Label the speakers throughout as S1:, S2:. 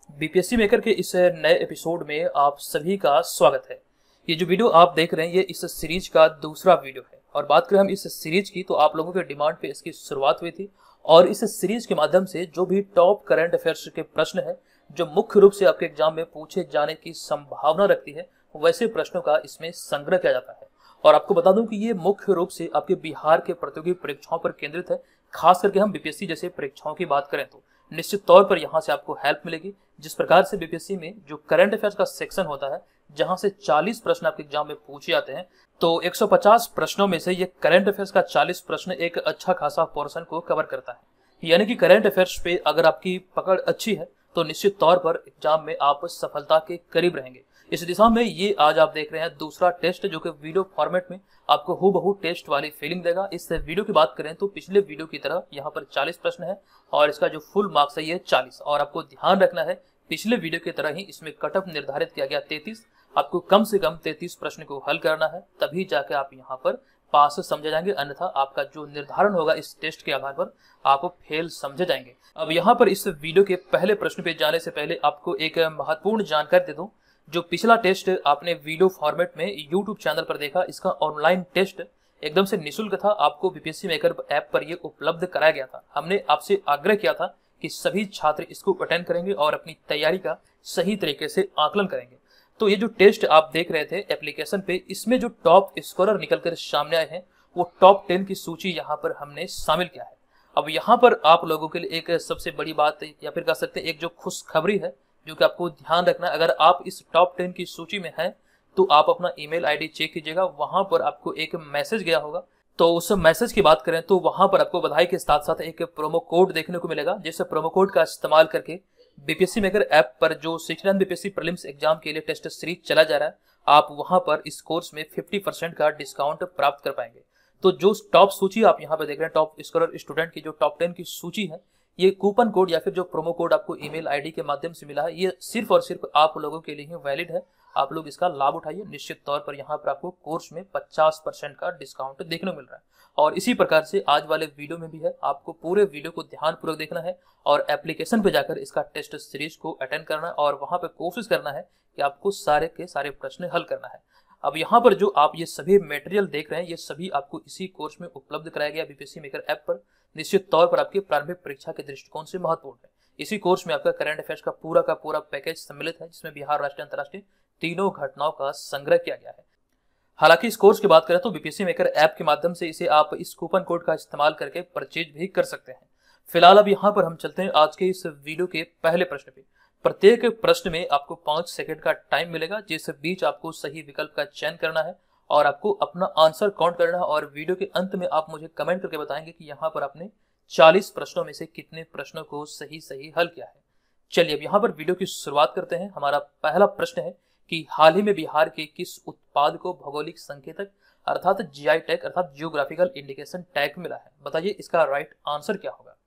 S1: BPSC maker के इस नए एपिसोड में आप सभी का स्वागत है। ये जो वीडियो आप देख रहे हैं ये इस सीरीज का दूसरा वीडियो है और बात करें हम इस सीरीज की तो आप लोगों के डिमांड पे इसकी शुरुआत हुई थी और इस सीरीज के माध्यम से जो भी टॉप करंट अफेयर्स के प्रश्न है जो मुख्य रूप से आपके एग्जाम में पूछे जाने की संभावना रखती है वैसे प्रश्नों का इसमें संग्रह किया जाता है। और आपको बता दूं कि ये मुख्य रूप से आपके बिहार के प्रतियोगी परीक्षाओं पर केंद्रित है। खास करके हम बीपीएससी जैसे परीक्षाओं की बात करें तो निश्चित तौर पर यहाँ से आपको हेल्प मिलेगी। जिस प्रकार से बीपीएससी में जो करंट अफेयर्स का सेक्शन होता है जहां से 40 प्रश्न आपके एग्जाम में पूछे जाते हैं तो 150 प्रश्नों में से ये करंट अफेयर्स का 40 प्रश्न एक अच्छा खासा पोर्शन को कवर करता है। यानी कि करंट अफेयर्स पे अगर आपकी पकड़ अच्छी है तो निश्चित तौर पर एग्जाम में आप सफलता के करीब रहेंगे। इस दिशा में ये आज आप देख रहे हैं दूसरा टेस्ट जो कि वीडियो फॉर्मेट में आपको हूबहू टेस्ट वाली फीलिंग देगा। इस वीडियो की बात करें तो पिछले वीडियो की तरह यहाँ पर 40 प्रश्न है और इसका जो फुल मार्क्स है ये 40। और आपको ध्यान रखना है पिछले वीडियो की तरह ही इसमें कट ऑफ निर्धारित किया गया 33। आपको कम से कम 33 प्रश्न को हल करना है तभी जाके आप यहाँ पर पास समझे जाएंगे, अन्यथा आपका जो निर्धारण होगा इस टेस्ट के आधार पर आप फेल समझे जाएंगे। अब यहाँ पर इस वीडियो के पहले प्रश्न पे जाने से पहले आपको एक महत्वपूर्ण जानकारी दे दूं। जो पिछला टेस्ट आपने वीडियो फॉर्मेट में यूट्यूब चैनल पर देखा, इसका ऑनलाइन टेस्ट एकदम से निःशुल्क था। आपको बीपीएससी मेकर ऐप पर ये उपलब्ध कराया गया था। हमने आपसे आग्रह किया था कि सभी छात्र इसको अटेंड करेंगे और अपनी तैयारी का सही तरीके से आकलन करेंगे। तो ये जो टेस्ट आप देख रहे थे एप्लीकेशन पे, इसमें जो टॉप स्कोरर निकल कर सामने आए हैं वो टॉप 10 की सूची यहाँ पर हमने शामिल किया है। अब यहाँ पर आप लोगों के लिए एक सबसे बड़ी बात या फिर कह सकते हैं एक जो खुशखबरी है जो कि आपको ध्यान रखना है। अगर आप इस टॉप 10 की सूची में हैं तो आप अपना ईमेल आईडी चेक कीजिएगा। वहां पर आपको एक मैसेज गया होगा, तो उस मैसेज की बात करें तो वहां पर आपको बधाई के साथ साथ एक प्रोमो कोड देखने को मिलेगा, जिस प्रोमो कोड का इस्तेमाल करके बीपीएससी मेकर ऐप पर जो 69 बीपीएससी प्रीलिम्स एग्जाम के लिए टेस्ट सीरीज चला जा रहा है आप वहां पर इस कोर्स में 50% का डिस्काउंट प्राप्त कर पाएंगे। तो जो टॉप सूची आप यहाँ पे देख रहे हैं टॉप स्कोरर स्टूडेंट की जो टॉप 10 की सूची है, ये कूपन कोड या फिर जो प्रोमो कोड आपको ईमेल आईडी के माध्यम से मिला है ये सिर्फ और सिर्फ आप लोगों के लिए ही वैलिड है। आप लोग इसका लाभ उठाइए। निश्चित तौर पर यहाँ पर आपको कोर्स में 50% का डिस्काउंट देखने को मिल रहा है। और इसी प्रकार से आज वाले वीडियो में भी है, आपको पूरे वीडियो को ध्यानपूर्वक देखना है और एप्लीकेशन पे जाकर इसका टेस्ट सीरीज को अटेंड करना है और वहां पे कोशिश करना है कि आपको सारे के सारे प्रश्न हल करना है। अब यहाँ पर जो आप ये सभी मटेरियल देख रहे हैं ये सभी आपको इसी कोर्स में उपलब्ध कराया गया बीपीएससी मेकर ऐप पर। निश्चित तौर पर आपकी प्रारंभिक परीक्षा के दृष्टिकोण से महत्वपूर्ण है। इसी कोर्स में आपका करंट अफेयर्स का पूरा पैकेज सम्मिलित है जिसमें बिहार, राष्ट्रीय, अंतर्राष्ट्रीय तीनों घटनाओं का संग्रह किया गया है। हालांकि इस कोर्स की बात करें तो बीपीएससी मेकर ऐप के माध्यम से इसे आप इस कूपन कोड का इस्तेमाल करके परचेज भी कर सकते हैं। फिलहाल अब यहाँ पर हम चलते हैं आज के इस वीडियो के पहले प्रश्न पे। प्रत्येक प्रश्न में आपको 5 सेकंड का टाइम मिलेगा, जिस बीच आपको सही विकल्प का चयन करना है और आपको अपना आंसर काउंट करना है और वीडियो के अंत में आप मुझे कमेंट करके बताएंगे कि यहाँ पर आपने 40 प्रश्नों में से कितने प्रश्नों को सही हल किया है। चलिए अब यहाँ पर वीडियो की शुरुआत करते हैं। हमारा पहला प्रश्न है कि हाल ही में बिहार के किस उत्पाद को भौगोलिक संकेतक अर्थात जीआई टैग अर्थात जियोग्राफिकल इंडिकेशन टैग मिला है। बताइए इसका राइट आंसर क्या होगा।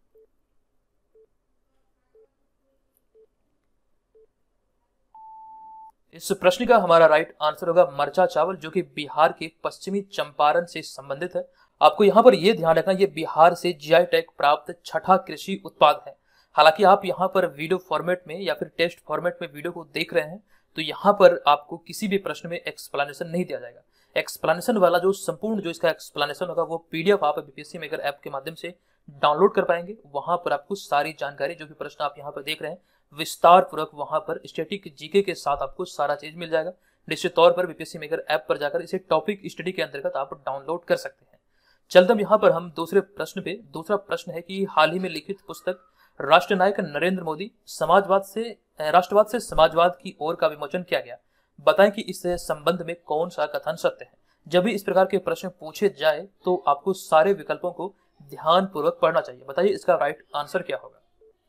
S1: इस प्रश्न का हमारा राइट आंसर होगा मरचा चावल, जो कि बिहार के पश्चिमी चंपारण से संबंधित है। आपको यहाँ पर यह ध्यान रखना ये बिहार से जीआई टैग प्राप्त छठा कृषि उत्पाद है। हालांकि आप यहाँ पर वीडियो फॉर्मेट में या फिर टेस्ट फॉर्मेट में वीडियो को देख रहे हैं तो यहाँ पर आपको किसी भी प्रश्न में एक्सप्लेनेशन नहीं दिया जाएगा। एक्सप्लेनेशन वाला जो संपूर्ण जो इसका एक्सप्लेनेशन होगा वो पीडीएफ आप बीपीएससी मेकर ऐप के माध्यम से डाउनलोड कर पाएंगे। वहां पर आपको सारी जानकारी जो भी प्रश्न आप यहाँ पर देख रहे हैं विस्तार पूर्वक वहां पर स्टैटिक जीके के साथ आपको सारा चीज मिल जाएगा। निश्चित तौर पर बीपीएससी मेकर ऐप पर जाकर इसे टॉपिक स्टडी के अंतर्गत आप डाउनलोड कर सकते हैं। चलते हम यहाँ पर हम दूसरे प्रश्न पे। दूसरा प्रश्न है कि हाल ही में लिखित पुस्तक राष्ट्रनायक नरेंद्र मोदी राष्ट्रवाद से समाजवाद की ओर का विमोचन किया गया। बताएं कि इस संबंध में कौन सा कथन सत्य है। जब भी इस प्रकार के प्रश्न पूछे जाए तो आपको सारे विकल्पों को ध्यानपूर्वक पढ़ना चाहिए। बताइए इसका राइट आंसर क्या होगा।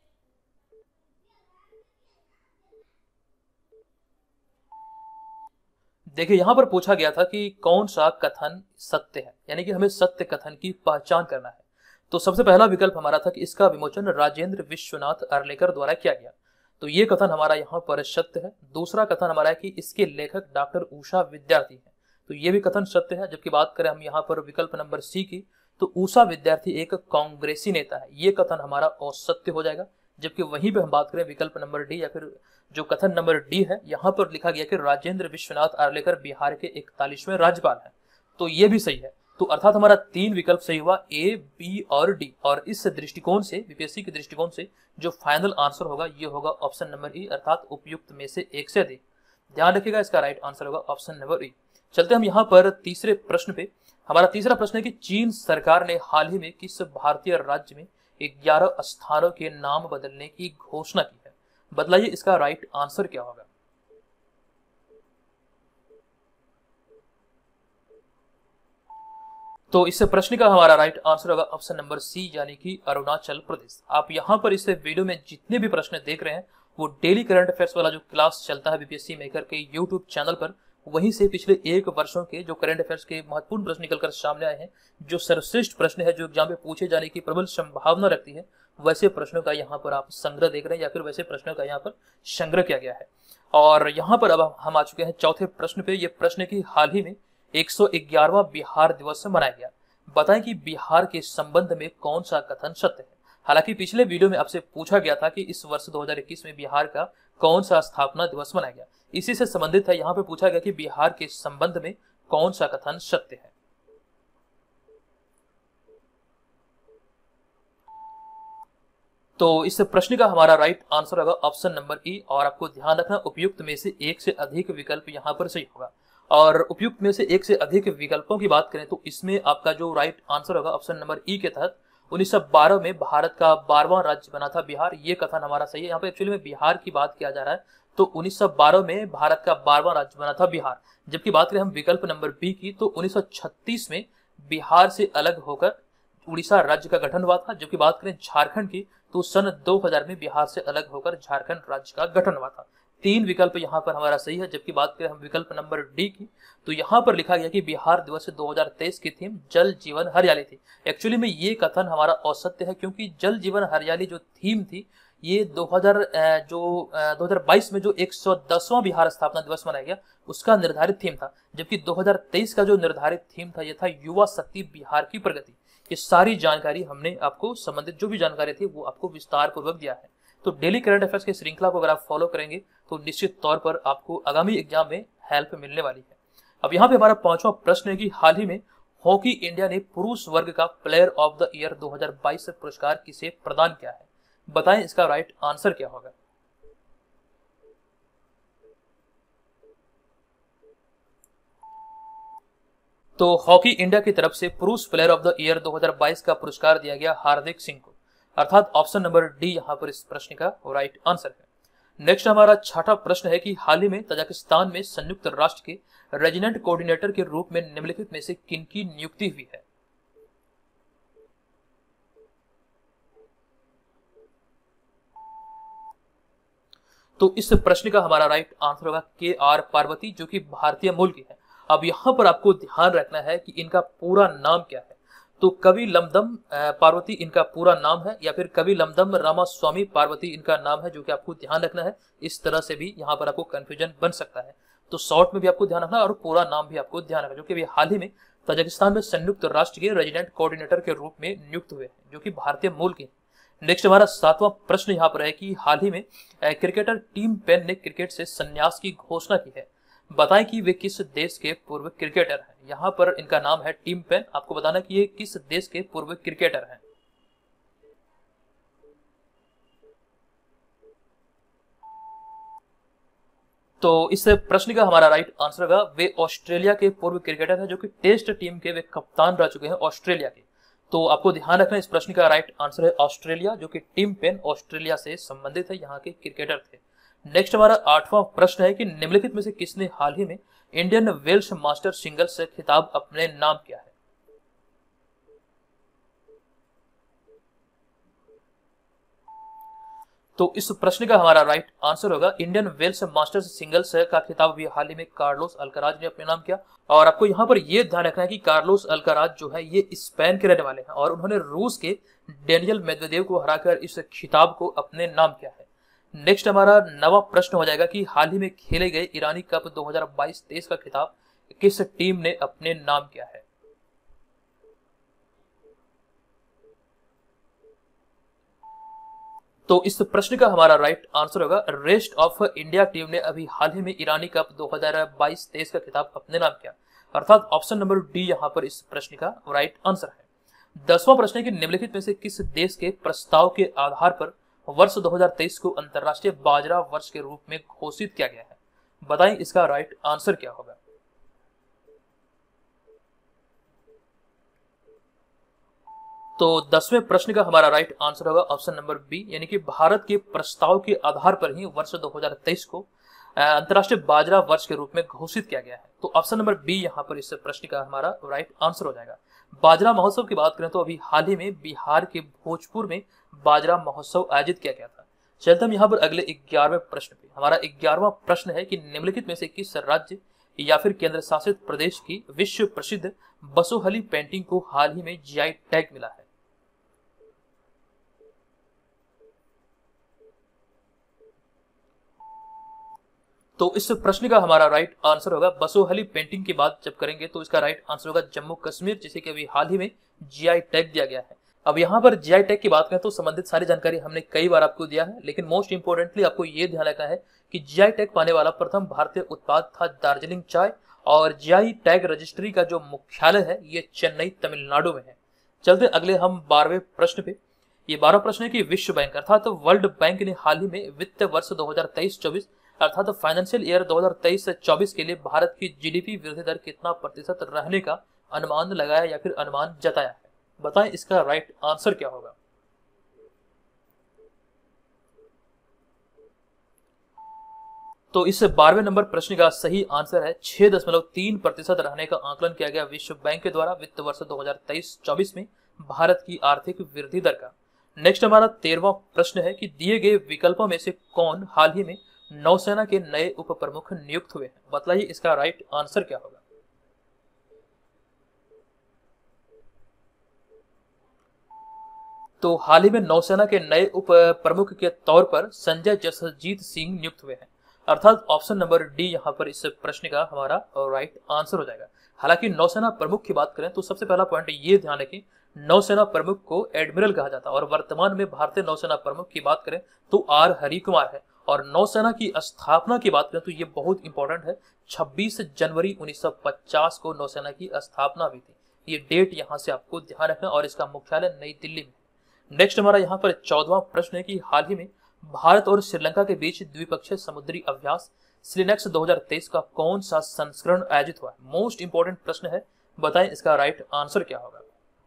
S1: देखिए यहाँ पर पूछा गया था कि कौन सा कथन सत्य है, यानी कि हमें सत्य कथन की पहचान करना है। तो सबसे पहला विकल्प हमारा था कि इसका विमोचन राजेंद्र विश्वनाथ अर्लेकर द्वारा किया गया, तो ये कथन हमारा यहाँ पर सत्य है। दूसरा कथन हमारा है कि इसके लेखक डॉक्टर उषा विद्यार्थी हैं, तो ये भी कथन सत्य है। जबकि बात करें हम यहाँ पर विकल्प नंबर सी की तो उषा विद्यार्थी एक कांग्रेसी नेता है, ये कथन हमारा असत्य हो जाएगा। जबकि वहीं पे हम बात करें विकल्प नंबर डी या फिर जो कथन नंबर डी है, यहाँ पर लिखा गया कि राजेंद्र विश्वनाथ आर्लेकर बिहार के 41वें राज्यपाल हैं। तो ये भी सही है। तो अर्थात हमारा 3 विकल्प सही हुआ, ए, बी और डी। और इस दृष्टिकोण से, बीपीएससी के दृष्टिकोण से जो फाइनल आंसर होगा ये होगा ऑप्शन नंबर ई, अर्थात उपयुक्त में से एक से अधिक। ध्यान रखिएगा, इसका राइट आंसर होगा ऑप्शन नंबर ई। चलते हम यहाँ पर तीसरे प्रश्न पे। हमारा तीसरा प्रश्न है कि चीन सरकार ने हाल ही में किस भारतीय राज्य में 11 स्थानों के नाम बदलने की घोषणा की है? बदलाइए, इसका राइट आंसर क्या होगा? तो इस प्रश्न का हमारा राइट आंसर होगा ऑप्शन नंबर सी, यानी कि अरुणाचल प्रदेश। आप यहाँ पर इस वीडियो में जितने भी प्रश्न देख रहे हैं वो डेली करंट अफेयर्स वाला जो क्लास चलता है बीपीएससी मेकर के यूट्यूब चैनल पर, वहीं से पिछले 1 वर्षों के जो करंट अफेयर्स के महत्वपूर्ण प्रश्न निकलकर सामने आए हैं, जो सर्वश्रेष्ठ प्रश्न है, जो एग्जाम में पूछे जाने की प्रबल संभावना रखती है, वैसे प्रश्नों का यहाँ पर आप संग्रह देख रहे हैं, या फिर वैसे प्रश्नों का यहाँ पर संग्रह किया गया है। और यहाँ पर अब हम आ चुके हैं चौथे प्रश्न पे। ये प्रश्न की हाल ही में 111वां बिहार दिवस मनाया गया। बताएं कि बिहार के संबंध में कौन सा कथन सत्य है? हालांकि पिछले वीडियो में आपसे पूछा गया था कि इस वर्ष 2021 में बिहार का कौन सा स्थापना दिवस मनाया गया। इसी से संबंधित है, यहाँ पे पूछा गया कि बिहार के संबंध में कौन सा कथन सत्य है। तो इस प्रश्न का हमारा राइट आंसर होगा ऑप्शन नंबर ई। और आपको ध्यान रखना, उपयुक्त में से एक से अधिक विकल्प यहाँ पर सही होगा। और उपयुक्त में से एक से अधिक विकल्पों की बात करें तो इसमें आपका जो राइट आंसर होगा ऑप्शन नंबर ई के तहत 1912 में भारत का 12वां राज्य बना था बिहार, ये कथन हमारा सही है। यहाँ पे एक्चुअली में बिहार की बात किया जा रहा है, तो 1912 में भारत का 12वां राज्य बना था बिहार। जबकि बात करें हम विकल्प नंबर बी की, तो 1936 में बिहार से अलग होकर उड़ीसा राज्य का गठन हुआ था। जबकि बात करें झारखंड की, तो सन 2000 में बिहार से अलग होकर झारखंड राज्य का गठन हुआ था। 3 विकल्प यहाँ पर हमारा सही है। जबकि बात करें हम विकल्प नंबर डी की, तो यहाँ पर लिखा गया कि बिहार दिवस 2023 की थीम जल जीवन हरियाली थी। एक्चुअली में ये कथन हमारा असत्य है, क्योंकि जल जीवन हरियाली जो थीम थी ये 2022 में जो 110वां बिहार स्थापना दिवस मनाया गया उसका निर्धारित थीम था। जबकि 2023 का जो निर्धारित थीम था ये था युवा शक्ति बिहार की प्रगति। ये सारी जानकारी हमने आपको संबंधित जो भी जानकारी थी वो आपको विस्तार पूर्वक दिया है। तो डेली करंट अफेयर्स की श्रृंखला को अगर आप फॉलो करेंगे तो निश्चित तौर पर आपको आगामी एग्जाम में हेल्प मिलने वाली है। अब यहाँ पे हमारा 5वां प्रश्न है कि हाल ही में हॉकी इंडिया ने पुरुष वर्ग का प्लेयर ऑफ द ईयर 2022 पुरस्कार किसे प्रदान किया है? बताएं, इसका राइट आंसर क्या होगा? तो हॉकी इंडिया की तरफ से पुरुष प्लेयर ऑफ द ईयर 2022 का पुरस्कार दिया गया हार्दिक सिंह को, अर्थात ऑप्शन नंबर डी यहाँ पर इस प्रश्न का राइट आंसर है। नेक्स्ट हमारा 6वां प्रश्न है कि हाल ही में तजाकिस्तान में संयुक्त राष्ट्र के रेजिडेंट कोऑर्डिनेटर के रूप में निम्नलिखित में से किनकी नियुक्ति हुई है? तो इस प्रश्न का हमारा राइट आंसर होगा के आर पार्वती, जो कि भारतीय मूल की है। अब यहाँ पर आपको ध्यान रखना है कि इनका पूरा नाम क्या है। तो कवि लमदम पार्वती इनका पूरा नाम है, या फिर कवि लमदम रामास्वामी पार्वती इनका नाम है, जो कि आपको ध्यान रखना है। इस तरह से भी यहाँ पर आपको कंफ्यूजन बन सकता है। तो शॉर्ट में भी आपको ध्यान रखना और पूरा नाम भी आपको ध्यान रखना, जो कि अभी हाल ही में तजाकिस्तान में संयुक्त राष्ट्र के रेजिडेंट कोऑर्डिनेटर के रूप में नियुक्त हुए हैं, जो कि भारतीय मूल के। नेक्स्ट हमारा 7वां प्रश्न यहाँ पर है कि हाल ही में क्रिकेटर टिम पेन ने क्रिकेट से संन्यास की घोषणा की है। बताएं कि वे किस देश के पूर्व क्रिकेटर हैं। यहाँ पर इनका नाम है टिम पेन। आपको बताना कि ये किस देश के पूर्व क्रिकेटर हैं। तो इस प्रश्न का हमारा राइट आंसर होगा वे ऑस्ट्रेलिया के पूर्व क्रिकेटर हैं, जो कि टेस्ट टीम के वे कप्तान रह चुके हैं ऑस्ट्रेलिया के। तो आपको ध्यान रखना, इस प्रश्न का राइट आंसर है ऑस्ट्रेलिया, जो कि टिम पेन ऑस्ट्रेलिया से संबंधित है, यहाँ के क्रिकेटर थे। नेक्स्ट हमारा 8वां प्रश्न है कि निम्नलिखित में से किसने हाल ही में इंडियन वेल्स मास्टर सिंगल्स खिताब अपने नाम किया है? तो इस प्रश्न का हमारा राइट आंसर होगा इंडियन वेल्स मास्टर्स सिंगल्स का खिताब भी हाल ही में कार्लोस अल्काराज ने अपने नाम किया। और आपको यहाँ पर यह ध्यान रखना है कि कार्लोस अल्काराज जो है ये स्पेन के रहने वाले हैं, और उन्होंने रूस के डेनियल मेदवेदेव को हराकर इस खिताब को अपने नाम किया है। नेक्स्ट हमारा 9वां प्रश्न हो जाएगा कि हाल ही में खेले गए ईरानी कप 2022-23 का खिताब किस टीम ने अपने नाम किया है? तो इस प्रश्न का हमारा राइट आंसर होगा रेस्ट ऑफ इंडिया टीम ने अभी हाल ही में ईरानी कप 2022-23 का खिताब अपने नाम किया, अर्थात ऑप्शन नंबर डी यहाँ पर इस प्रश्न का राइट आंसर है। 10वां प्रश्न है कि निम्नलिखित में से किस देश के प्रस्ताव के आधार पर वर्ष 2023 को अंतर्राष्ट्रीय बाजरा वर्ष के रूप में घोषित किया गया है? बताएं इसका राइट आंसर क्या होगा। तो 10वें प्रश्न का हमारा राइट आंसर होगा ऑप्शन नंबर बी, यानी कि भारत के प्रस्ताव के आधार पर ही वर्ष 2023 को अंतर्राष्ट्रीय बाजरा वर्ष के रूप में घोषित किया गया है। तो ऑप्शन नंबर बी यहाँ पर इस प्रश्न का हमारा राइट आंसर हो जाएगा। बाजरा महोत्सव की बात करें तो अभी हाल ही में बिहार के भोजपुर में बाजरा महोत्सव आयोजित किया गया था। चलते हम यहाँ पर अगले 11वें प्रश्न पे। हमारा 11वां प्रश्न है कि निम्नलिखित में से किस राज्य या फिर केंद्र शासित प्रदेश की विश्व प्रसिद्ध बसोहली पेंटिंग को हाल ही में जीआई टैग मिला है? तो इस प्रश्न का हमारा राइट आंसर होगा बसोहली पेंटिंग की बात जब करेंगे तो इसका राइट आंसर होगा जम्मू कश्मीर, जिसे कि अभी हाल ही में जीआई टैग दिया गया है। अब यहाँ पर जीआई टैग की बात करें तो संबंधित सारी जानकारी हमने कई बार आपको दिया है, लेकिन मोस्ट इंपोर्टेंटली आपको ये ध्यान रखना है कि जीआई टैग पाने वाला प्रथम भारतीय उत्पाद था दार्जिलिंग चाय, और जीआई टैग रजिस्ट्री का जो मुख्यालय है ये चेन्नई तमिलनाडु में है। चलते अगले हम 12वें प्रश्न पे। ये 12वां प्रश्न है कि विश्व बैंक अर्थात वर्ल्ड बैंक ने हाल ही में वित्त वर्ष 2023-24 अर्थात फाइनेंशियल ईयर 2023-24 के लिए भारत की जीडीपी वृद्धि दर कितना प्रतिशत रहने का अनुमान लगाया या फिर अनुमान जताया है? बताएं इसका राइट आंसर क्या होगा। तो इस 12वें नंबर प्रश्न का सही आंसर है 6.3% रहने का आकलन किया गया विश्व बैंक के द्वारा वित्त वर्ष 2023-24 में भारत की आर्थिक वृद्धि दर का। नेक्स्ट हमारा 13वां प्रश्न है कि दिए गए विकल्पों में से कौन हाल ही में नौसेना के नए उप प्रमुख नियुक्त हुए हैं? बताइए इसका राइट आंसर क्या होगा। तो हाल ही में नौसेना के नए उप प्रमुख के तौर पर संजय जसजीत सिंह नियुक्त हुए हैं, अर्थात ऑप्शन नंबर डी यहाँ पर इस प्रश्न का हमारा राइट आंसर हो जाएगा। हालांकि नौसेना प्रमुख की बात करें तो सबसे पहला पॉइंट ये ध्यान रखें, नौसेना प्रमुख को एडमिरल कहा जाता है और वर्तमान में भारतीय नौसेना प्रमुख की बात करें तो आर हरि कुमार है। और नौसेना की स्थापना की बात करें तो ये बहुत इंपॉर्टेंट है, 26 जनवरी 1950 को नौसेना की स्थापना हुई थी। ये डेट यहाँ से आपको ध्यान रखना, और इसका मुख्यालय नई दिल्ली में। नेक्स्ट हमारा यहाँ पर 14वां प्रश्न है कि हाल ही में भारत और श्रीलंका के बीच द्विपक्षीय समुद्री अभ्यास स्लिनेक्स 2023 का कौन सा संस्करण आयोजित हुआ है? मोस्ट इंपोर्टेंट प्रश्न है, बताएं इसका राइट आंसर क्या होगा।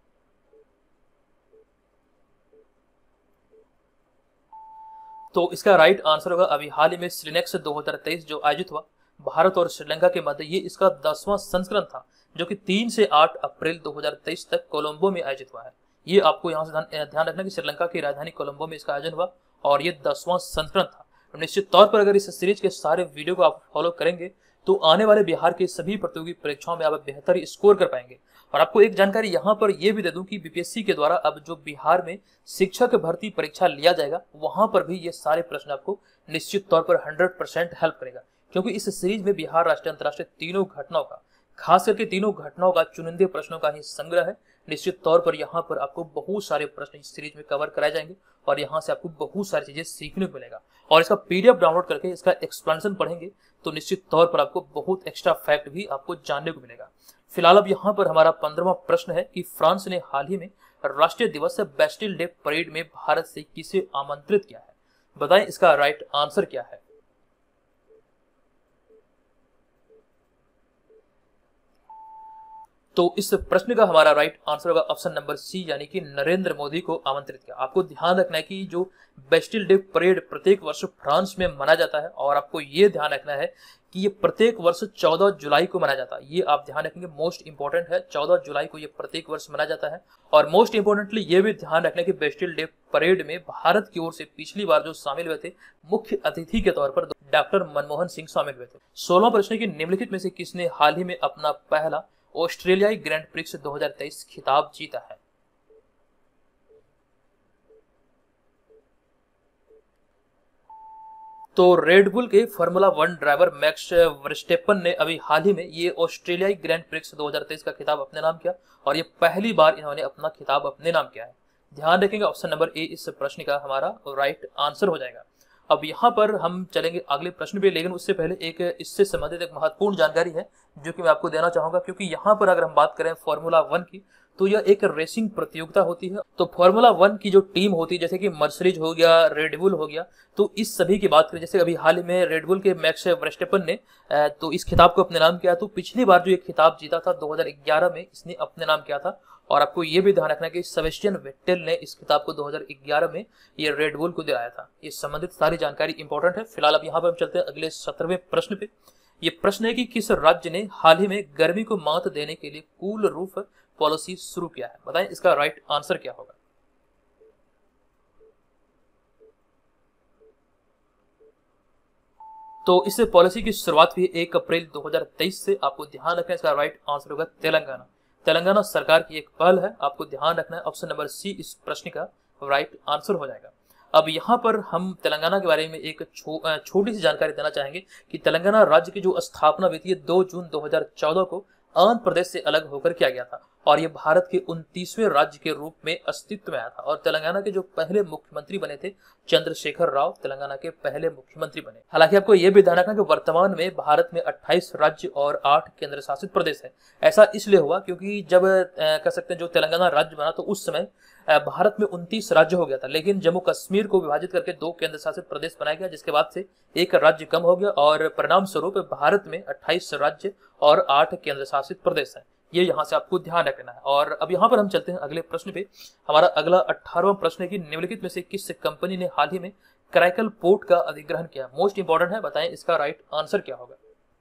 S1: तो इसका राइट आंसर होगा अभी हाल ही में स्लिनेक्स 2023 जो आयोजित हुआ भारत और श्रीलंका के मध्य, ये इसका 10वां संस्करण था जो कि 3 से 8 अप्रैल 2023 तक कोलंबो में आयोजित हुआ है। ये आपको यहाँ से ध्यान रखना कि श्रीलंका की राजधानी कोलंबो में इसका आयोजन हुआ और ये 10वां संस्करण था। निश्चित तौर पर अगर इस सीरीज के सारे वीडियो को आप फॉलो करेंगे तो आने वाले बिहार के सभी प्रतियोगी परीक्षाओं में आप बेहतर स्कोर कर पाएंगे। और आपको एक जानकारी यहाँ पर यह भी दे दूं कि बीपीएससी के द्वारा अब जो बिहार में शिक्षक भर्ती परीक्षा लिया जाएगा वहां पर भी ये सारे प्रश्न आपको निश्चित तौर पर 100% हेल्प करेगा, क्योंकि इस सीरीज में बिहार राष्ट्रीय अंतर्राष्ट्रीय तीनों घटनाओं का, खास करके तीनों घटनाओं का चुनिंदे प्रश्नों का ही संग्रह है। निश्चित तौर पर यहाँ पर आपको बहुत सारे प्रश्न इस सीरीज में कवर कराए जाएंगे और यहाँ से आपको बहुत सारी चीजें सीखने को मिलेगा। और इसका पीडीएफ डाउनलोड करके इसका एक्सप्लेनेशन पढ़ेंगे तो निश्चित तौर पर आपको बहुत एक्स्ट्रा फैक्ट भी आपको जानने को मिलेगा। फिलहाल अब यहाँ पर हमारा 15वां प्रश्न है कि फ्रांस ने हाल ही में राष्ट्रीय दिवस बेस्टिल डे परेड में भारत से किसे आमंत्रित किया है? बताएं इसका राइट आंसर क्या है। तो इस प्रश्न का हमारा राइट आंसर होगा ऑप्शन नंबर सी, यानी कि नरेंद्र मोदी को आमंत्रित किया। आपको ध्यान रखना है कि जो बेस्टिल डे परेड प्रत्येक वर्ष फ्रांस में मनाया जाता है और आपको ये ध्यान रखना है कि ये प्रत्येक वर्ष 14 जुलाई को मनाया जाता है। ये आप ध्यान रखेंगे, मोस्ट इंपोर्टेंट है, 14 जुलाई को ये प्रत्येक वर्ष मनाया जाता है। और मोस्ट इंपोर्टेंटली ये भी ध्यान रखना है कि बेस्टिल डे परेड में भारत की ओर से पिछली बार जो शामिल हुए थे मुख्य अतिथि के तौर पर डॉक्टर मनमोहन सिंह शामिल हुए थे। 16वां प्रश्न की निम्नलिखित में से किसने हाल ही में अपना पहला ऑस्ट्रेलियाई ग्रैंड प्रिक्स 2023 खिताब जीता है? तो रेडबुल के फार्मूला 1 ड्राइवर मैक्स वर्स्टेपन ने अभी हाल ही में ये ऑस्ट्रेलियाई ग्रैंड प्रिक्स 2023 का खिताब अपने नाम किया और ये पहली बार इन्होंने अपना खिताब अपने नाम किया है। ध्यान रखेंगे ऑप्शन नंबर ए इस प्रश्न का हमारा राइट आंसर हो जाएगा। अब यहाँ पर हम चलेंगे अगले प्रश्न पे, लेकिन उससे पहले एक इससे संबंधित एक महत्वपूर्ण जानकारी है जो कि मैं आपको देना चाहूंगा, क्योंकि यहाँ पर अगर हम बात करें फार्मूला 1 की तो यह एक रेसिंग प्रतियोगिता होती है। तो फार्मूला 1 की जो टीम होती है, जैसे कि मर्सिडीज हो गया, रेडबुल हो गया, तो इस सभी की बात करें, जैसे अभी हाल ही में रेडबुल के मैक्स वर्स्टेपन ने तो इस खिताब को अपने नाम किया। तो पिछली बार जो ये खिताब जीता था 2011 में इसने अपने नाम किया था। और आपको ये भी ध्यान रखना है कि सेबेस्टियन वेटेल ने इस खिताब को 2011 में ये रेडबुल को दिलाया था। ये संबंधित सारी जानकारी इंपॉर्टेंट है। फिलहाल अब यहाँ पर हम चलते हैं अगले 17वें प्रश्न पे। ये प्रश्न है कि किस राज्य ने हाल ही में गर्मी को मात देने के लिए कूल रूफ पॉलिसी शुरू किया है? बताएं इसका राइट आंसर क्या होगा। तो इस पॉलिसी की शुरुआत हुई 1 अप्रैल 2023 से। आपको ध्यान रखना है इसका राइट आंसर होगा तेलंगाना। तेलंगाना सरकार की एक पहल है। आपको ध्यान रखना है ऑप्शन नंबर सी इस प्रश्न का राइट आंसर हो जाएगा। अब यहाँ पर हम तेलंगाना के बारे में एक छोटी सी जानकारी देना चाहेंगे कि तेलंगाना राज्य की जो स्थापना हुई थी 2 जून 2014 को आंध्र प्रदेश से अलग होकर किया गया था और ये भारत के 29वें राज्य के रूप में अस्तित्व में आया था। और तेलंगाना के जो पहले मुख्यमंत्री बने थे चंद्रशेखर राव, तेलंगाना के पहले मुख्यमंत्री बने। हालांकि आपको यह भी ध्यान रखना कि वर्तमान में भारत में 28 राज्य और 8 केंद्र शासित प्रदेश है। ऐसा इसलिए हुआ क्योंकि जब कह सकते हैं जो तेलंगाना राज्य बना तो उस समय भारत में 29 राज्य हो गया था, लेकिन जम्मू कश्मीर को विभाजित करके 2 केंद्र शासित प्रदेश बनाया गया, जिसके बाद से एक राज्य कम हो गया और परिणाम स्वरूप भारत में 28 राज्य और 8 केंद्र शासित प्रदेश है। ये यहाँ से आपको ध्यान रखना है। और अब यहाँ पर हम चलते हैं अगले प्रश्न पे। हमारा अगला 18वां प्रश्न है कि निम्नलिखित में से किस कंपनी ने हाल ही में क्रैकल पोर्ट का अधिग्रहण किया? मोस्ट इंपॉर्टेंट है, बताएं इसका राइट आंसर क्या होगा।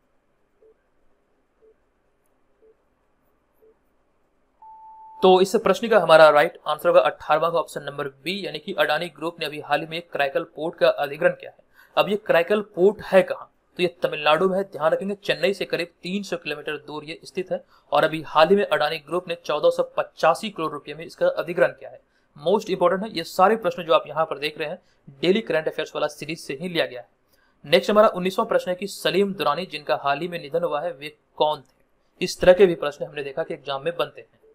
S1: तो इस प्रश्न का हमारा राइट आंसर होगा 18वां का ऑप्शन नंबर बी, यानी कि अडानी ग्रुप ने अभी हाल ही में क्रैकल पोर्ट का अधिग्रहण किया है। अब ये क्रैकल पोर्ट है कहाँ? तो ये तमिलनाडु में है। ध्यान रखेंगे चेन्नई से करीब 300 किलोमीटर दूर ये स्थित है और अभी हाल ही में अडानी ग्रुप ने 1485 करोड़ रुपए में इसका अधिग्रहण किया है। मोस्ट इंपॉर्टेंट है, ये सारे प्रश्न जो आप यहाँ पर देख रहे हैं डेली करंट अफेयर्स वाला सीरीज से ही लिया गया है। नेक्स्ट हमारा 19वां प्रश्न है कि सलीम दुरानी जिनका हाल ही में निधन हुआ है वे कौन थे? इस तरह के भी प्रश्न हमने देखा कि एग्जाम में बनते हैं।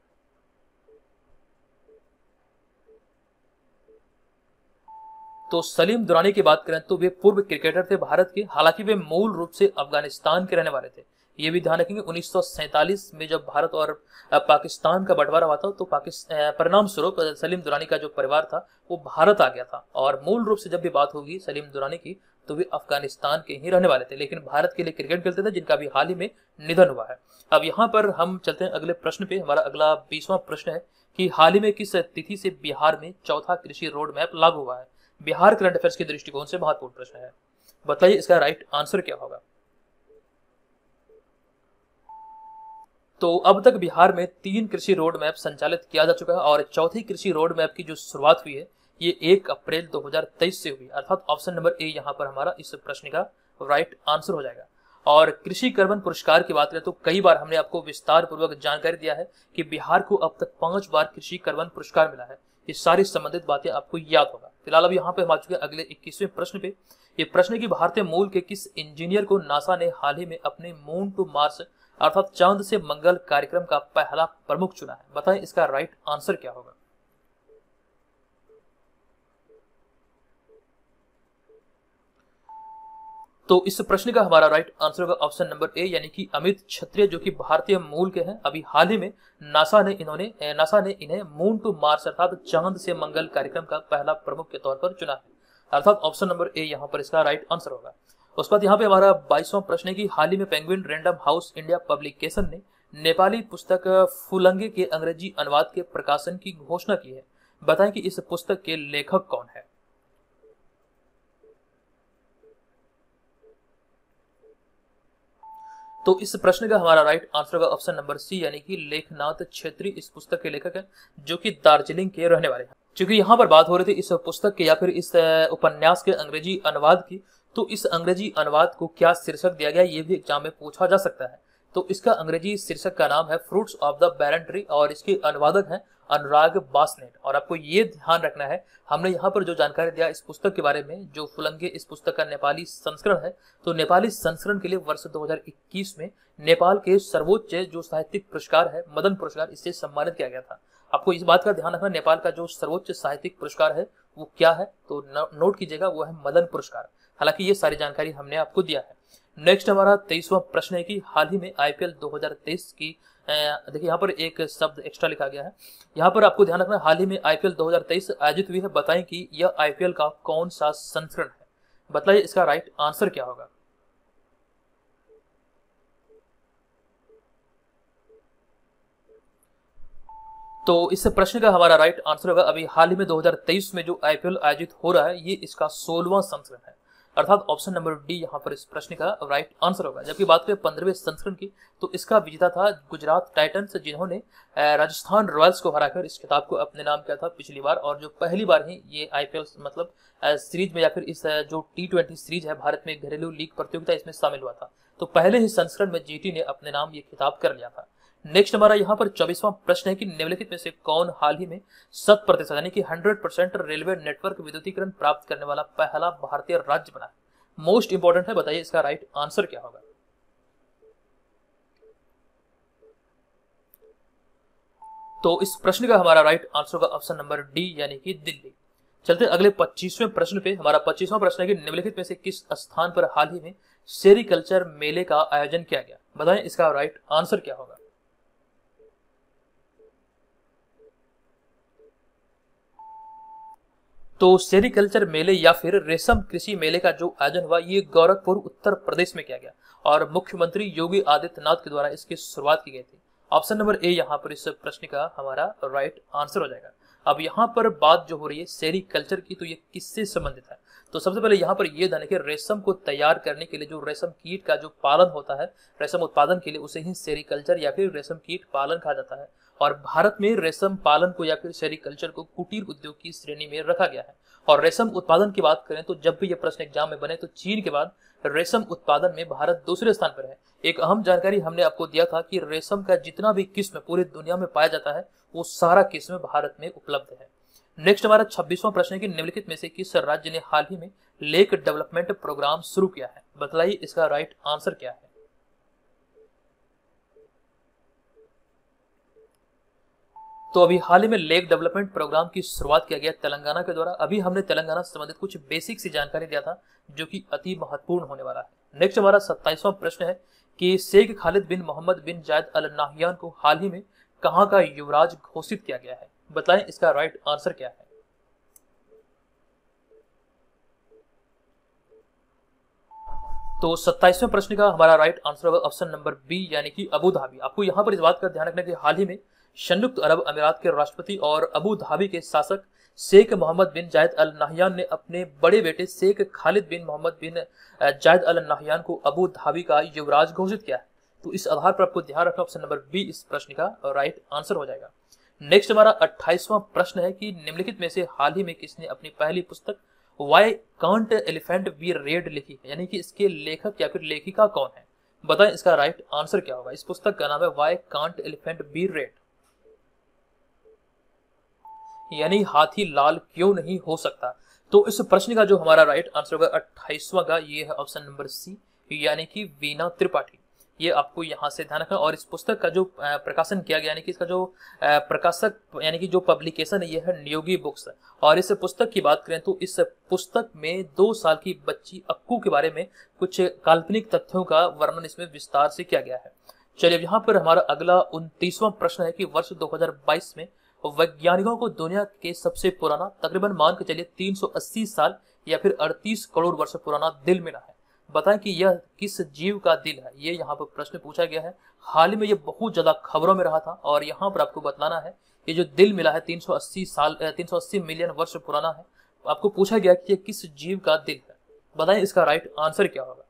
S1: तो सलीम दुरानी की बात करें तो वे पूर्व क्रिकेटर थे भारत के। हालांकि वे मूल रूप से अफगानिस्तान के रहने वाले थे। ये भी ध्यान रखेंगे 1947 में जब भारत और पाकिस्तान का बंटवारा हुआ था तो परिणाम स्वरूप सलीम दुरानी का जो परिवार था वो भारत आ गया था और मूल रूप से जब भी बात होगी सलीम दुरानी की तो वे अफगानिस्तान के ही रहने वाले थे, लेकिन भारत के लिए क्रिकेट खेलते थे, जिनका भी हाल ही में निधन हुआ है। अब यहाँ पर हम चलते हैं अगले प्रश्न पे। हमारा अगला 20वां प्रश्न है कि हाल ही में किस तिथि से बिहार में चौथा कृषि रोड मैप लागू हुआ है? बिहार करंट अफेयर्स के दृष्टिकोण से महत्वपूर्ण प्रश्न है, बताइए इसका राइट आंसर क्या होगा। तो अब तक बिहार में 3 कृषि रोड मैप संचालित किया जा चुका है और चौथी कृषि रोड मैप की जो शुरुआत हुई है ये 1 अप्रैल 2023 से हुई, अर्थात ऑप्शन नंबर ए यहाँ पर हमारा इस प्रश्न का राइट आंसर हो जाएगा। और कृषि कर्मण पुरस्कार की बात करें तो कई बार हमने आपको विस्तार पूर्वक जानकारी दिया है कि बिहार को अब तक 5 बार कृषि कर्मण पुरस्कार मिला है। ये सारी संबंधित बातें आपको याद होगा। फिलहाल अब यहाँ पे हम आ चुके हैं अगले 21वें प्रश्न पे। ये प्रश्न है कि भारतीय मूल के किस इंजीनियर को नासा ने हाल ही में अपने मून टू मार्स अर्थात चांद से मंगल कार्यक्रम का पहला प्रमुख चुना है? बताएं इसका राइट आंसर क्या होगा। तो इस प्रश्न का हमारा राइट आंसर होगा ऑप्शन नंबर ए, यानी कि अमित क्षत्रिय, जो कि भारतीय मूल के हैं। अभी हाल ही में नासा ने इन्हें मून टू मार्स अर्थात चांद से मंगल कार्यक्रम का पहला प्रमुख के तौर पर चुना है, अर्थात ऑप्शन नंबर ए यहाँ पर इसका राइट आंसर होगा। उसके बाद यहाँ पे हमारा 22वां प्रश्न है कि हाल ही में Penguin Random House India publication ने नेपाली पुस्तक फुलंगे के अंग्रेजी अनुवाद के प्रकाशन की घोषणा की है। बताएं कि इस पुस्तक के लेखक कौन है। तो इस प्रश्न का हमारा राइट आंसर होगा ऑप्शन नंबर सी, यानी कि लेखनाथ छेत्री इस पुस्तक के लेखक हैं, जो कि दार्जिलिंग के रहने वाले हैं। क्योंकि यहाँ पर बात हो रही थी इस पुस्तक के या फिर इस उपन्यास के अंग्रेजी अनुवाद की, तो इस अंग्रेजी अनुवाद को क्या शीर्षक दिया गया ये भी एग्जाम में पूछा जा सकता है। तो इसका अंग्रेजी शीर्षक का नाम है fruits of the barren tree और इसके अनुवादक हैं अनुराग बासनेट। और आपको ये ध्यान रखना है, हमने यहाँ पर जो जानकारी दिया इस पुस्तक के बारे में, जो फुलंगे इस पुस्तक का नेपाली संस्करण है, तो नेपाली संस्करण के लिए वर्ष 2021 में नेपाल के सर्वोच्च जो साहित्यिक पुरस्कार है मदन पुरस्कार, इससे सम्मानित किया गया था। आपको इस बात का ध्यान रखना, नेपाल का जो सर्वोच्च साहित्यिक पुरस्कार है वो क्या है, तो नोट कीजिएगा, वो है मदन पुरस्कार। हालांकि ये सारी जानकारी हमने आपको दिया है। नेक्स्ट हमारा 23वां प्रश्न है कि हाल ही में आईपीएल 2023 की, देखिए यहाँ पर एक शब्द एक्स्ट्रा लिखा गया है, यहाँ पर आपको ध्यान रखना, हाल ही में आईपीएल 2023 आयोजित हुई है, बताएं कि यह आईपीएल का कौन सा संस्करण है। बताइए इसका राइट आंसर क्या होगा। तो इस प्रश्न का हमारा राइट आंसर होगा, अभी हाल ही में 2023 में जो आईपीएल आयोजित हो रहा है, ये इसका 16वां संस्करण है, अर्थात ऑप्शन नंबर डी यहाँ पर इस प्रश्न का राइट आंसर होगा। जबकि बात करें 15वें संस्करण की, तो इसका विजेता था गुजरात टाइटंस, जिन्होंने राजस्थान रॉयल्स को हराकर इस खिताब को अपने नाम किया था पिछली बार, और जो पहली बार ही ये आईपीएल मतलब सीरीज में या फिर इस जो T20 सीरीज है भारत में घरेलू लीग प्रतियोगिता, इसमें शामिल हुआ था। तो पहले ही संस्करण में जीटी ने अपने नाम ये खिताब कर लिया था। नेक्स्ट हमारा यहाँ पर 24वां प्रश्न है कि निम्नलिखित में से कौन हाल ही में 100% यानी कि 100% रेलवे नेटवर्क विद्युतीकरण प्राप्त करने वाला पहला भारतीय राज्य बना है। मोस्ट इंपॉर्टेंट है, बताइए इसका राइट आंसर क्या होगा। तो इस प्रश्न का हमारा राइट आंसर होगा ऑप्शन नंबर डी यानी कि दिल्ली। चलते अगले 25वें प्रश्न पे। हमारा 25वां प्रश्न है कि निम्नलिखित में से किस स्थान पर हाल ही में सेरीकल्चर मेले का आयोजन किया गया, बताएं इसका राइट आंसर क्या होगा। तो सेरीकल्चर मेले या फिर रेशम कृषि मेले का जो आयोजन हुआ, ये गोरखपुर उत्तर प्रदेश में किया गया और मुख्यमंत्री योगी आदित्यनाथ के द्वारा इसकी शुरुआत की गई थी। ऑप्शन नंबर ए यहाँ पर इस प्रश्न का हमारा राइट आंसर हो जाएगा। अब यहाँ पर बात जो हो रही है सेरीकल्चर की, तो ये किससे संबंधित है। तो सबसे पहले यहाँ पर ये ध्यान रखिए, रेशम को तैयार करने के लिए जो रेशम कीट का जो पालन होता है, रेशम उत्पादन के लिए, उसे ही सेरीकल्चर या फिर रेशम कीट पालन कहा जाता है। और भारत में रेशम पालन को या फिर सेरीकल्चर को कुटीर उद्योग की श्रेणी में रखा गया है। और रेशम उत्पादन की बात करें तो जब भी ये प्रश्न एग्जाम में बने तो चीन के बाद रेशम उत्पादन में भारत दूसरे स्थान पर है। एक अहम जानकारी हमने आपको दिया था कि रेशम का जितना भी किस्म पूरी दुनिया में पाया जाता है, वो सारा किस्म भारत में उपलब्ध है। नेक्स्ट हमारा 26वां प्रश्न है कि निम्नलिखित में से किस राज्य ने हाल ही में लेक डेवलपमेंट प्रोग्राम शुरू किया है, बताइए इसका राइट आंसर क्या है। तो अभी हाल ही में लेक डेवलपमेंट प्रोग्राम की शुरुआत किया गया तेलंगाना के द्वारा। अभी हमने तेलंगाना से संबंधित कुछ बेसिक सी जानकारी दिया था जो कि अति महत्वपूर्ण होने वाला है। नेक्स्ट हमारा 27वां प्रश्न है कि शेख खालिद बिन मोहम्मद बिन जायद अल नाहयान को हाल ही में कहां का युवराज घोषित किया गया है, बताएं इसका राइट आंसर क्या है। तो 27वें प्रश्न का हमारा राइट आंसर होगा ऑप्शन नंबर बी यानी कि अबू धाबी। आपको यहाँ पर इस बात का ध्यान रखना कि हाल ही में संयुक्त अरब अमीरात के राष्ट्रपति और अबू धाबी के शासक शेख मोहम्मद बिन जायद अल नाहयान ने अपने बड़े बेटे शेख खालिद बिन मोहम्मद बिन जायद अल नाहयान को अबू धाबी का युवराज घोषित किया है। तो इस आधार पर आपको ध्यान रखना, ऑप्शन नंबर बी इस प्रश्न का राइट आंसर हो जाएगा। नेक्स्ट हमारा 28वां प्रश्न है कि निम्नलिखित में से हाल ही में किसने अपनी पहली पुस्तक why can't elephant be red लिखी है, यानी कि इसके लेखक या फिर लेखिका कौन है, बताएं इसका राइट आंसर क्या होगा। इस पुस्तक का नाम है why can't elephant be red, यानी हाथी लाल क्यों नहीं हो सकता। तो इस प्रश्न का जो हमारा राइट आंसर होगा 28वां का, ये है ऑप्शन नंबर सी यानी कि वीना त्रिपाठी। ये आपको यहाँ से ध्यान रखना। और इस पुस्तक का जो प्रकाशन किया गया, यानी कि इसका जो प्रकाशक यानी कि जो पब्लिकेशन है, ये है नियोगी बुक्स। और इस पुस्तक की बात करें तो इस पुस्तक में 2 साल की बच्ची अक्कू के बारे में कुछ काल्पनिक तथ्यों का वर्णन इसमें विस्तार से किया गया है। चलिए यहाँ पर हमारा अगला 29वां प्रश्न है कि वर्ष 2022 में वैज्ञानिकों को दुनिया के सबसे पुराना, तकरीबन मान के चलिए 380 साल या फिर 38 करोड़ वर्ष पुराना दिल मिला है। बताएं कि यह किस जीव का दिल है, ये यहाँ पर प्रश्न पूछा गया है। हाल ही में ये बहुत ज्यादा खबरों में रहा था और यहाँ पर आपको बताना है ये जो दिल मिला है 380 मिलियन वर्ष पुराना है। आपको पूछा गया कि ये किस जीव का दिल है, बताएं इसका राइट आंसर क्या होगा।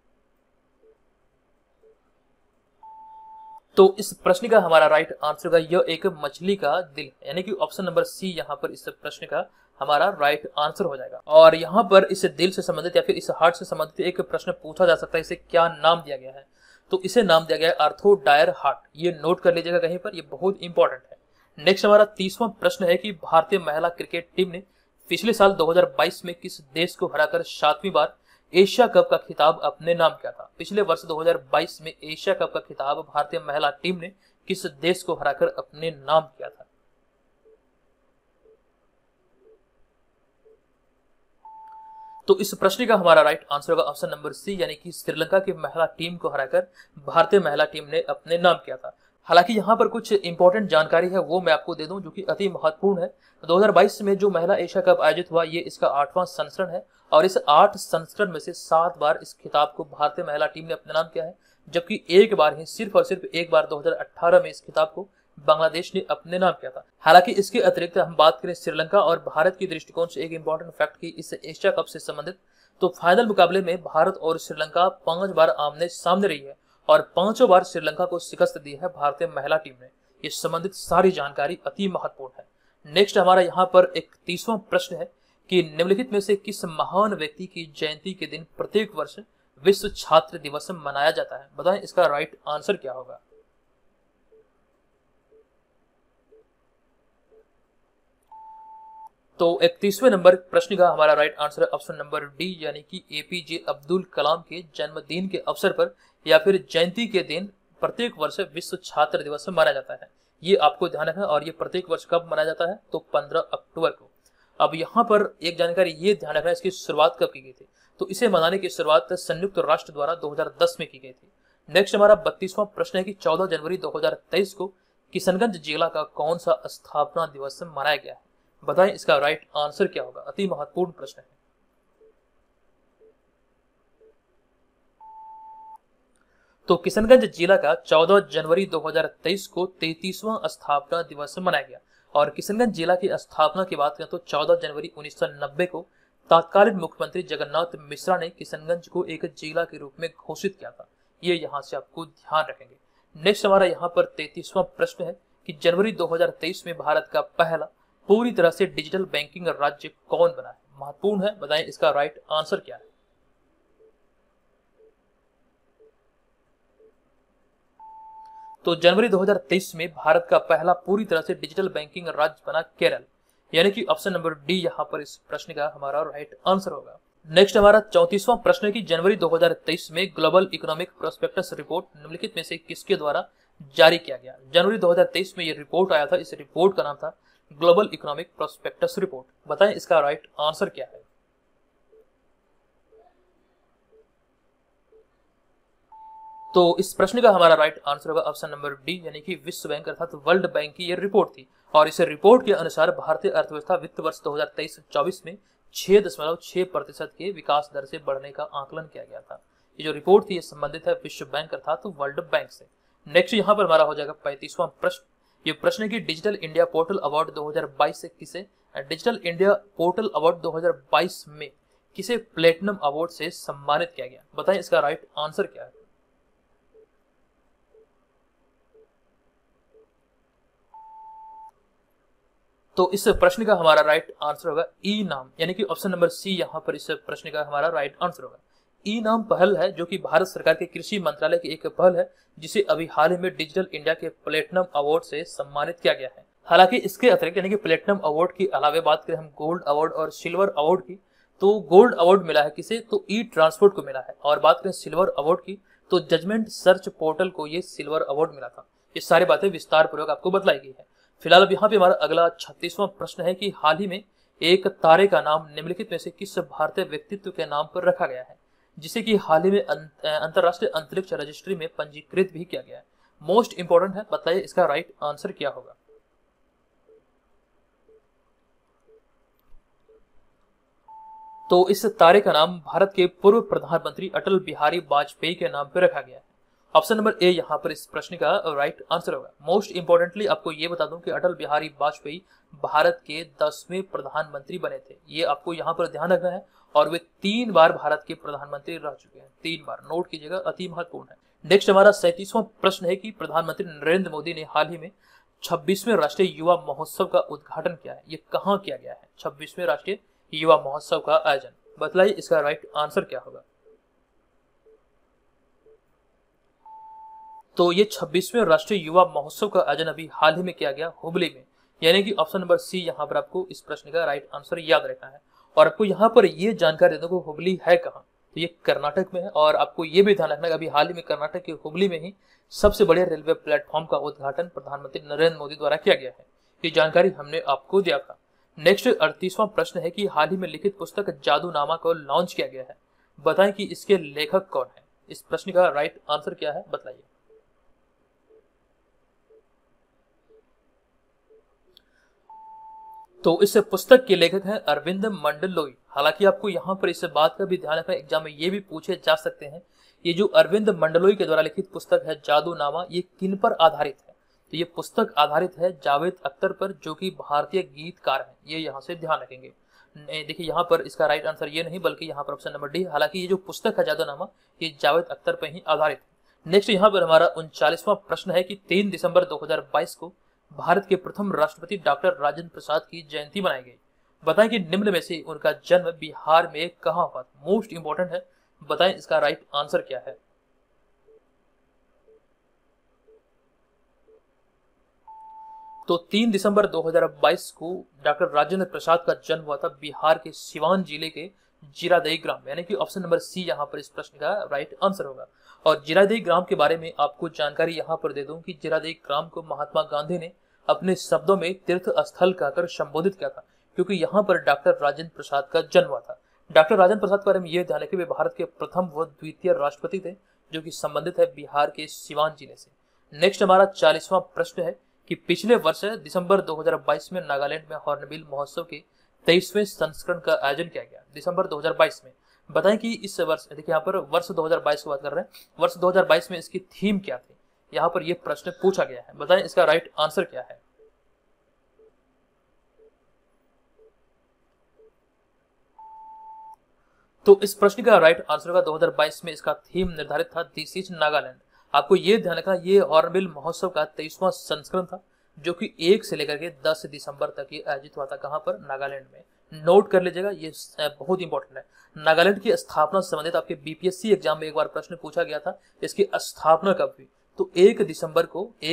S1: तो इस प्रश्न का हमारा राइट आंसर होगा यह एक मछली का दिल है, यानी कि ऑप्शन नंबर सी यहाँ पर इस प्रश्न का हमारा राइट आंसर हो जाएगा। और यहाँ पर इस दिल से संबंधित या फिर इस हार्ट से संबंधित एक प्रश्न पूछा जा सकता है, इसे क्या नाम दिया गया है। तो इसे नाम दिया गया है आर्थोडायर हार्ट, ये नोट कर लीजिएगा कहीं पर, ये बहुत इंपॉर्टेंट है। नेक्स्ट हमारा 30वां प्रश्न है कि भारतीय महिला क्रिकेट टीम ने पिछले साल 2022 में किस देश को हराकर 7वीं बार एशिया कप का खिताब अपने नाम किया था। पिछले वर्ष 2022 में एशिया कप का खिताब भारतीय महिला टीम ने किस देश को हराकर अपने नाम किया था। तो इस प्रश्न का हमारा राइट आंसर होगा ऑप्शन नंबर सी, यानी कि श्रीलंका की महिला टीम को हराकर भारतीय महिला टीम ने अपने नाम किया था। हालांकि यहाँ पर कुछ इंपॉर्टेंट जानकारी है वो मैं आपको दे दूं जो कि अति महत्वपूर्ण है। 2022 में जो महिला एशिया कप आयोजित हुआ ये इसका 8वां संस्करण है और इस 8 संस्करण में से 7 बार इस खिताब को भारतीय महिला टीम ने अपने नाम किया है, जबकि एक बार ही सिर्फ और सिर्फ एक बार 2018 में इस खिताब को बांग्लादेश ने अपने नाम किया था। हालांकि इसके अतिरिक्त हम बात करें श्रीलंका और भारत की दृष्टिकोण से एक इंपॉर्टेंट फैक्ट की इस एशिया कप से संबंधित, तो फाइनल मुकाबले में भारत और श्रीलंका 5 बार आमने सामने रही है और 5 बार श्रीलंका को शिकस्त दी है भारतीय महिला टीम ने। ये संबंधित सारी जानकारी अति महत्वपूर्ण है। नेक्स्ट हमारा यहाँ पर 31वां प्रश्न है कि निम्नलिखित में से किस महान व्यक्ति की जयंती के दिन प्रत्येक वर्ष विश्व छात्र दिवस मनाया जाता है? बताएं इसका राइट आंसर क्या होगा। तो 31वें नंबर प्रश्न का हमारा राइट आंसर है ऑप्शन नंबर डी, यानी कि एपीजे अब्दुल कलाम के जन्मदिन के अवसर पर या फिर जयंती के दिन प्रत्येक वर्ष विश्व छात्र दिवस मनाया जाता है। ये आपको ध्यान रखना। और ये प्रत्येक वर्ष कब मनाया जाता है? तो 15 अक्टूबर को। अब यहाँ पर एक जानकारी ये ध्यान रखना, इसकी शुरुआत कब की गई थी? तो इसे मनाने की शुरुआत संयुक्त राष्ट्र द्वारा 2010 में की गई थी। नेक्स्ट हमारा 32वां प्रश्न है कि 14 जनवरी 2023 को किशनगंज जिला का कौन सा स्थापना दिवस मनाया गया है? बताएं इसका राइट आंसर क्या होगा। अति महत्वपूर्ण प्रश्न है। तो किशनगंज जिला का 14 जनवरी 2023 को 33वां स्थापना दिवस मनाया गया। और किशनगंज जिला की स्थापना की बात करें तो 14 जनवरी 1990 को तत्कालीन मुख्यमंत्री जगन्नाथ मिश्रा ने किशनगंज को एक जिला के रूप में घोषित किया था। ये यहाँ से आपको ध्यान रखेंगे। नेक्स्ट हमारा यहाँ पर 33वां प्रश्न है कि जनवरी 2023 में भारत का पहला पूरी तरह से डिजिटल बैंकिंग राज्य कौन बना है? महत्वपूर्ण है, बताएं इसका राइट आंसर क्या है। तो जनवरी 2023 में भारत का पहला पूरी तरह से डिजिटल बैंकिंग राज्य बना केरल, यानी कि ऑप्शन नंबर डी यहाँ पर इस प्रश्न का हमारा राइट आंसर होगा। नेक्स्ट हमारा 34वां प्रश्न है कि जनवरी 2023 में ग्लोबल इकोनॉमिक प्रोस्पेक्टस रिपोर्ट निम्नलिखित में से किसके द्वारा जारी किया गया? जनवरी 2023 में ये रिपोर्ट आया था। इस रिपोर्ट का नाम था ग्लोबल इकोनॉमिक प्रोस्पेक्टस रिपोर्ट। बताएं इसका राइट आंसर क्या है। तो इस प्रश्न का हमारा राइट आंसर होगा ऑप्शन नंबर डी, यानी कि विश्व बैंक अर्थात वर्ल्ड बैंक की ये रिपोर्ट थी। और इस रिपोर्ट के अनुसार भारतीय अर्थव्यवस्था वित्त वर्ष 2023-24 में 6.6% के विकास दर से बढ़ने का आकलन किया गया था। ये जो रिपोर्ट थी ये संबंधित है विश्व बैंक अर्थात वर्ल्ड बैंक से। नेक्स्ट यहाँ पर हमारा हो जाएगा 35वां प्रश्न। ये प्रश्न है कि डिजिटल इंडिया पोर्टल अवार्ड 2022 से किसे डिजिटल इंडिया पोर्टल अवार्ड 2022 में किसे प्लेटिनम अवार्ड से सम्मानित किया गया? बताएं इसका राइट आंसर क्या है। तो इस प्रश्न का हमारा राइट आंसर होगा ई नाम, यानी कि ऑप्शन नंबर सी यहाँ पर इस प्रश्न का हमारा राइट आंसर होगा। ई नाम पहल है जो कि भारत सरकार के कृषि मंत्रालय की एक पहल है जिसे अभी हाल ही में डिजिटल इंडिया के प्लेटिनम अवार्ड से सम्मानित किया गया है। हालांकि इसके अतिरिक्त यानी कि प्लेटिनम अवार्ड की अलावा बात करें हम गोल्ड अवार्ड और सिल्वर अवार्ड की, तो गोल्ड अवार्ड मिला है किसे? तो ई ट्रांसपोर्ट को मिला है। और बात करें सिल्वर अवार्ड की तो जजमेंट सर्च पोर्टल को ये सिल्वर अवार्ड मिला था। ये सारी बातें विस्तार पूर्वक आपको बतलाई गई है। फिलहाल अब यहाँ पे हमारा अगला 36वां प्रश्न है कि हाल ही में एक तारे का नाम निम्नलिखित में से किस भारतीय व्यक्तित्व के नाम पर रखा गया है जिसे कि हाल ही में अंतरराष्ट्रीय अंतरिक्ष रजिस्ट्री में पंजीकृत भी किया गया है? मोस्ट इंपोर्टेंट है, बताइए इसका राइट आंसर क्या होगा। तो इस तारे का नाम भारत के पूर्व प्रधानमंत्री अटल बिहारी वाजपेयी के नाम पर रखा गया है। ऑप्शन नंबर ए यहाँ पर इस प्रश्न का राइट आंसर होगा। मोस्ट इंपोर्टेंटली आपको ये बता दूं कि अटल बिहारी वाजपेयी भारत के 10वें प्रधानमंत्री बने थे। ये आपको यहाँ पर ध्यान रखना है। और वे 3 बार भारत के प्रधानमंत्री रह चुके हैं। 3 बार, नोट कीजिएगा, अति महत्वपूर्ण है। नेक्स्ट हमारा 37वां प्रश्न है कि प्रधानमंत्री नरेंद्र मोदी ने हाल ही में 26वें राष्ट्रीय युवा महोत्सव का उद्घाटन किया है। ये कहाँ किया गया है? 26वें राष्ट्रीय युवा महोत्सव का आयोजन, बतलाइए इसका राइट आंसर क्या होगा। तो ये 26वें राष्ट्रीय युवा महोत्सव का आयोजन अभी हाल ही में किया गया हुबली में, यानी कि ऑप्शन नंबर सी यहाँ पर आपको इस प्रश्न का राइट आंसर याद रखना है। और आपको यहाँ पर ये जानकारी देने को हुबली है कहाँ, तो ये कर्नाटक में है। और आपको ये भी ध्यान रखना है अभी हाल ही में कर्नाटक के हुबली में ही सबसे बड़े रेलवे प्लेटफॉर्म का उद्घाटन प्रधानमंत्री नरेंद्र मोदी द्वारा किया गया है। ये जानकारी हमने आपको दिया था। नेक्स्ट 38वां प्रश्न है कि हाल ही में लिखित पुस्तक जादूनामा को लॉन्च किया गया है, बताएं कि इसके लेखक कौन है। इस प्रश्न का राइट आंसर क्या है, बताइए। तो इस पुस्तक के लेखक हैं अरविंद मंडलोई। हालांकि आपको यहाँ पर इस बात का भी ध्यान रखना, एग्जाम में ये भी पूछे जा सकते हैं, ये जो अरविंद मंडलोई के द्वारा लिखित पुस्तक है जादूनामा, ये किन पर आधारित है। तो ये पुस्तक आधारित है जावेद अख्तर पर, जो कि भारतीय गीतकार हैं। ये यहाँ से ध्यान रखेंगे। देखिए यहाँ पर इसका राइट आंसर ये नहीं, बल्कि यहाँ पर ऑप्शन नंबर डी। हालांकि ये जो पुस्तक है जादूनामा, ये जावेद अख्तर पर ही आधारित है। नेक्स्ट यहाँ पर हमारा 39वां प्रश्न है कि 3 दिसंबर 2022 को भारत के प्रथम राष्ट्रपति डॉक्टर राजेंद्र प्रसाद की जयंती मनाई गई। बताएं कि निम्न में से उनका जन्म बिहार में कहां हुआ। मोस्ट इंपोर्टेंट है, बताएं इसका राइट आंसर क्या है। तो 3 दिसंबर 2022 को डॉक्टर राजेंद्र प्रसाद का जन्म हुआ था बिहार के सिवान जिले के जीरादेई ग्राम, यानी कि ऑप्शन नंबर सी यहाँ पर इस प्रश्न का राइट आंसर होगा। और जीरादेई ग्राम के बारे में आपको जानकारी यहाँ पर दे दूं कि जीरादेई ग्राम को महात्मा गांधी ने अपने शब्दों में तीर्थ स्थल कहकर संबोधित किया था, क्योंकि यहाँ पर डॉक्टर राजेंद्र प्रसाद का जन्म हुआ था। डॉक्टर राजेंद्र प्रसाद के बारे में यह ध्यान है कि वे भारत के प्रथम व द्वितीय राष्ट्रपति थे, जो कि संबंधित है बिहार के सिवान जिले से। नेक्स्ट हमारा 40वां प्रश्न है कि पिछले वर्ष दिसंबर 2022 में नागालैंड में हॉर्नबिल महोत्सव के 23वें संस्करण का आयोजन किया गया, दिसंबर 2022 में। बताएं कि इस वर्ष, देखिए यहाँ पर वर्ष 2022 की बात कर रहे हैं, वर्ष 2022 में इसकी थीम क्या थी, यहाँ पर यह प्रश्न पूछा गया है। बताएं इसका राइट आंसर क्या है। तो इस प्रश्न का राइट आंसर का 2022 में इसका थीम निर्धारित था दिस इज नागालैंड। आपको ये ध्यान रखना, ये हॉर्नबिल महोत्सव का 23वां संस्करण था, जो कि 1 से लेकर के 10 दिसंबर तक ये आयोजित हुआ था। कहां पर, नागालैंड में। नोट कर लीजिएगा, ये बहुत इंपॉर्टेंट है। नागालैंड की स्थापना से संबंधित आपके बीपीएससी एग्जाम में एक बार प्रश्न पूछा गया था, इसकी स्थापना कब हुई। तो 1 दिसंबर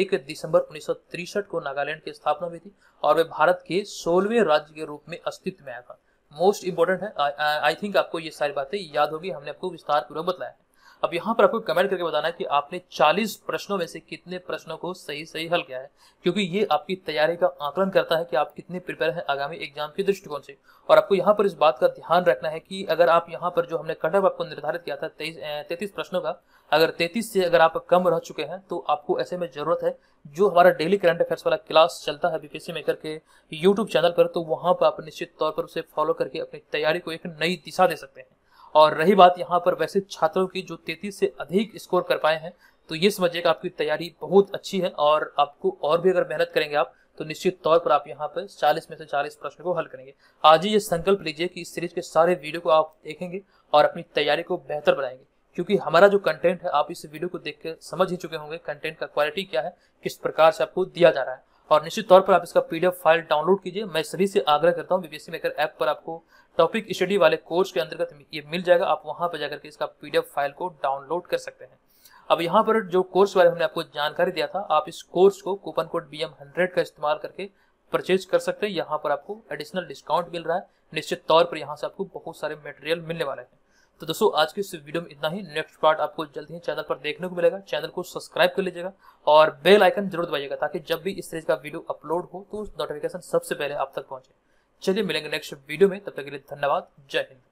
S1: 1963 को नागालैंड की स्थापना हुई थी, और वे भारत के 16वें राज्य के रूप में अस्तित्व में आया था। मोस्ट इंपोर्टेंट है, आई थिंक आपको ये सारी बातें याद होगी, हमने आपको विस्तार पूर्वक बताया है। अब यहाँ पर आपको कमेंट करके बताना है कि आपने 40 प्रश्नों में से कितने प्रश्नों को सही हल किया है, क्योंकि ये आपकी तैयारी का आकलन करता है कि आप कितने प्रिपेयर हैं आगामी एग्जाम के दृष्टिकोण से। और आपको यहाँ पर इस बात का ध्यान रखना है कि अगर आप यहाँ पर जो हमने कट ऑफ आपको निर्धारित किया था 33 प्रश्नों का, अगर 33 से अगर आप कम रह चुके हैं, तो आपको ऐसे में जरूरत है जो हमारा डेली करंट अफेयर्स वाला क्लास चलता है बीपीएससी मेकर के यूट्यूब चैनल पर, तो वहां पर आप निश्चित तौर पर उसे फॉलो करके अपनी तैयारी को एक नई दिशा दे सकते हैं। और रही बात यहाँ पर वैसे छात्रों की जो 33 से अधिक स्कोर कर पाए हैं, तो ये समझिएगा आपकी तैयारी बहुत अच्छी है, और आपको और भी अगर मेहनत करेंगे आप, तो निश्चित तौर पर आप यहाँ पर 40 में से 40 प्रश्नों को हल करेंगे। आज ही ये संकल्प लीजिए कि इस सीरीज के सारे वीडियो को आप देखेंगे और अपनी तैयारी को बेहतर बनाएंगे, क्योंकि हमारा जो कंटेंट है आप इस वीडियो को देख के समझ ही चुके होंगे कंटेंट का क्वालिटी क्या है, किस प्रकार से आपको दिया जा रहा है। और निश्चित तौर पर आप इसका पीडीएफ फाइल डाउनलोड कीजिए। मैं सभी से आग्रह करता हूँ, बीपीएससी मेकर ऐप पर आपको टॉपिक स्टडी वाले कोर्स के अंतर्गत ये मिल जाएगा, आप वहां पर जाकर के इसका पीडीएफ फाइल को डाउनलोड कर सकते हैं। अब यहाँ पर जो कोर्स बारे में हमने आपको जानकारी दिया था, आप इस कोर्स को कूपन कोड BM100 का इस्तेमाल करके परचेज कर सकते हैं। यहाँ पर आपको एडिशनल डिस्काउंट मिल रहा है, निश्चित तौर पर यहाँ से आपको बहुत सारे मटेरियल मिलने वाले हैं। तो दोस्तों आज की इस वीडियो में इतना ही। नेक्स्ट पार्ट आपको जल्द ही चैनल पर देखने को मिलेगा। चैनल को सब्सक्राइब कर लीजिएगा और बेल आइकन जरूर दबाइएगा, ताकि जब भी इस तरह का वीडियो अपलोड हो तो नोटिफिकेशन सबसे पहले आप तक पहुंचे। चलिए मिलेंगे नेक्स्ट वीडियो में, तब तक के लिए धन्यवाद। जय हिंद।